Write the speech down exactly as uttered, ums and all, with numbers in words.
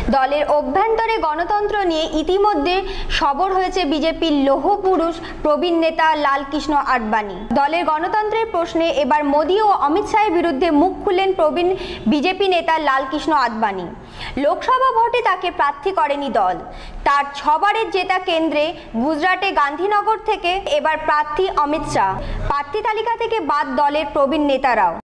দলের অভ্যন্তরে গণতন্ত্র নিয়ে ইতিমধ্যে সরব হয়েছে বিজেপির লৌহ পুরুষ প্রবীণ নেতা লালকৃষ্ণ আডবাণী। দলের গণতন্ত্রের প্রশ্নে এবার মোদী ও অমিত শাহের বিরুদ্ধে মুখ খুললেন প্রবীণ বিজেপি নেতা লালকৃষ্ণ আডবাণী। লোকসভা ভোটে তাকে প্রার্থী করেনি দল। তার ছবারের জেতা কেন্দ্রে গুজরাটে গান্ধীনগর থেকে এবার প্রার্থী অমিত শাহ। প্রার্থী তালিকা থেকে বাদ দলের প্রবীণ নেতারাও।